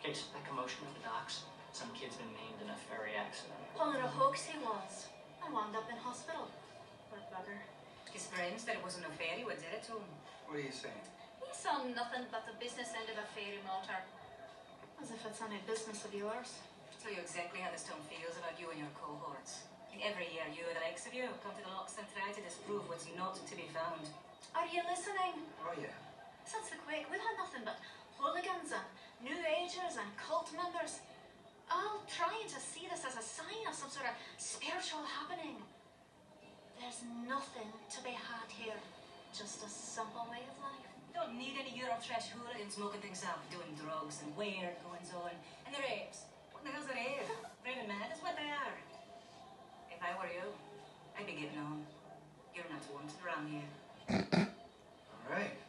It's a commotion at the docks. Some kid's been maimed in a ferry accident. One of the hoax he was. I wound up in hospital. Poor bugger. His friends said it wasn't a ferry what did it to him. What are you saying? We saw nothing but the business end of a ferry motor. As if it's any business of yours. I'll tell you exactly how this town feels about you and your cohorts. Every year you and the likes of you come to the locks and try to disprove what's not to be found. Are you listening? Oh, yeah. Since the quake, we've had nothing but hooligans and New Agers and cult members. All trying to see this as a sign of some sort of spiritual happening. There's nothing to be had here. Just a simple way of life. Don't need any Europe trash hooligans smoking things up, doing drugs and weird goings on. And the rapes. What the hell's a rape? Raving mad is what they are. If I were you, I'd be getting on. You're not wanted around here. All right.